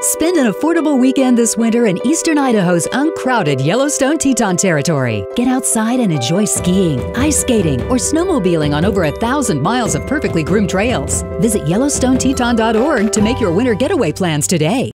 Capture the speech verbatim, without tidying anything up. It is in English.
Spend an affordable weekend this winter in eastern Idaho's uncrowded Yellowstone-Teton Territory. Get outside and enjoy skiing, ice skating, or snowmobiling on over a thousand miles of perfectly groomed trails. Visit Yellowstone Teton dot org to make your winter getaway plans today.